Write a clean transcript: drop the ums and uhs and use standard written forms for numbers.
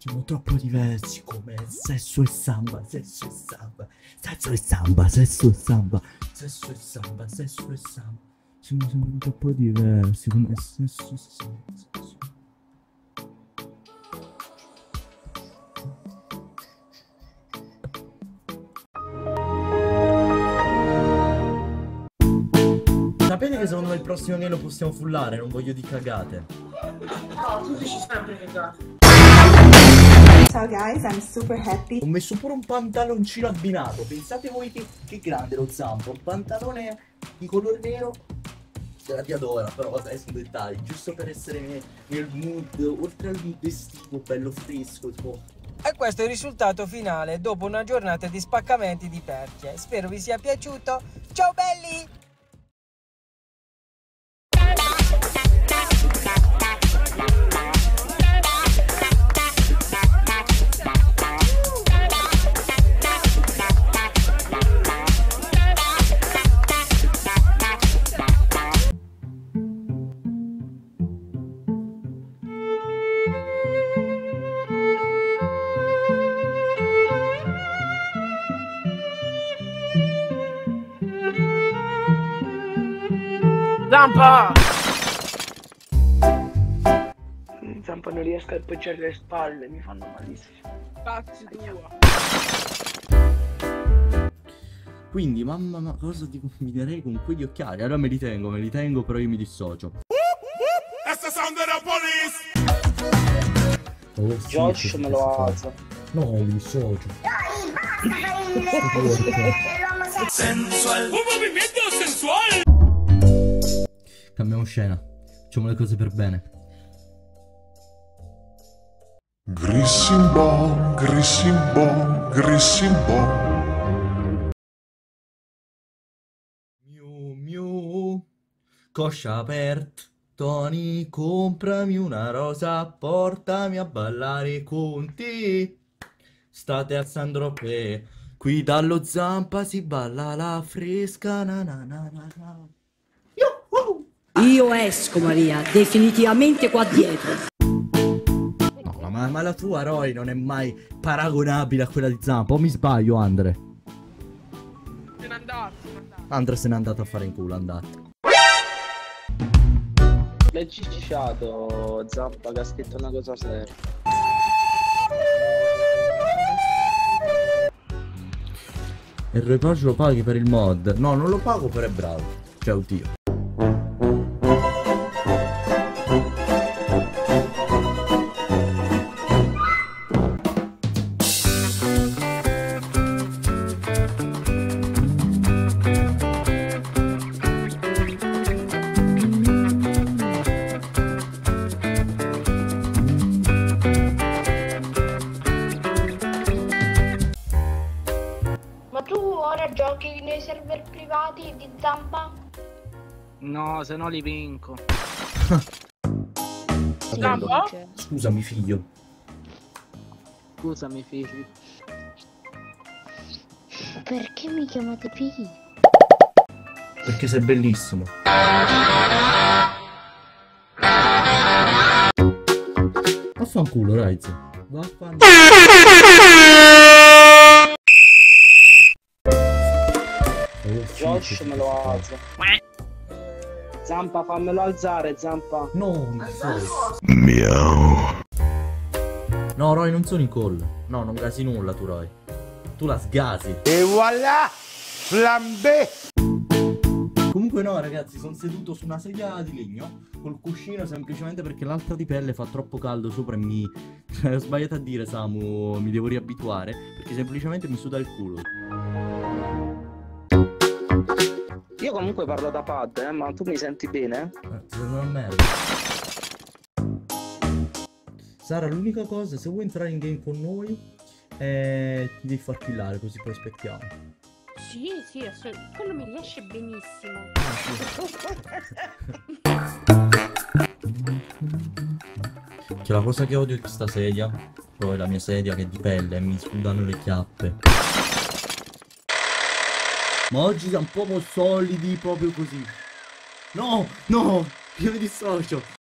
Siamo troppo diversi come sesso e samba, sesso e samba, sesso e samba, sesso e samba, sesso e samba, sesso e samba. Siamo troppo diversi come sesso e samba, sesso. Sapete che secondo me il prossimo game lo possiamo fullare, non voglio di cagate. No, tu dici sempre cagate. Ciao guys, I'm super happy. Ho messo pure un pantaloncino abbinato. Pensate voi che grande lo zampo. Un pantalone di colore nero. Se la Diadora, però vabbè, sono dettagli. Giusto per essere nel mood, oltre al mood estivo, bello fresco, tipo. E questo è il risultato finale dopo una giornata di spaccamenti di perchie. Spero vi sia piaciuto. Ciao belli! Zampa! Zampa, non riesco a appoggiare le spalle, mi fanno malissimo. Cazzo tua! Quindi, mamma, ma cosa ti combinerei con quegli occhiali? Allora me li tengo, però io mi dissocio. Oh, sì, Josh me lo alza. No, mi dissocio. Sensual. Un movimento sensual. Cambiamo scena. Facciamo le cose per bene. Grissimbon, Grissimbon, Grissimbon. Miu miu. Coscia aperta. Tony, comprami una rosa, portami a ballare con te. State alzando roppe. Qui dallo Zampa si balla la fresca. Na na na na na. Io esco, Maria, definitivamente qua dietro. No, ma la tua Roy non è mai paragonabile a quella di Zampa. O mi sbaglio, Andre? Se n'è andato, Andre se n'è andato a fare in culo, andate. L'hai cicciato, Zampa, che ha scritto una cosa seria. Il reportage lo paghi per il mod? No, non lo pago, però è bravo. Cioè, oddio. Ma tu ora giochi nei server privati di Zampa? No, se no li vinco. Zampa? Scusami, figlio. Scusami, figli. Perché mi chiamate figlio? Perché sei bellissimo. Vaffanculo, Raiz. Vaffanculo. Josh me lo alza. Zampa, fammelo alzare, Zampa. No, non so. Miau. No, Roy, non sono in call. No, non gasi nulla tu, Roy. Tu la sgasi. E voilà! Flambé! Comunque no, ragazzi, sono seduto su una sedia di legno col cuscino semplicemente perché l'altra di pelle fa troppo caldo sopra e mi... ho sbagliato a dire, Samu, mi devo riabituare perché semplicemente mi suda il culo. Io comunque parlo da pad, ma tu mi senti bene? Ti sento una merda. Sara, l'unica cosa, se vuoi entrare in game con noi, ti devi far killare, così poi aspettiamo. Sì, assolutamente. Quello mi riesce benissimo. Che la cosa che odio di questa sedia, poi la mia sedia che è di pelle e mi sudano le chiappe. Ma oggi siamo proprio solidi, proprio così. No, no, io mi dissocio.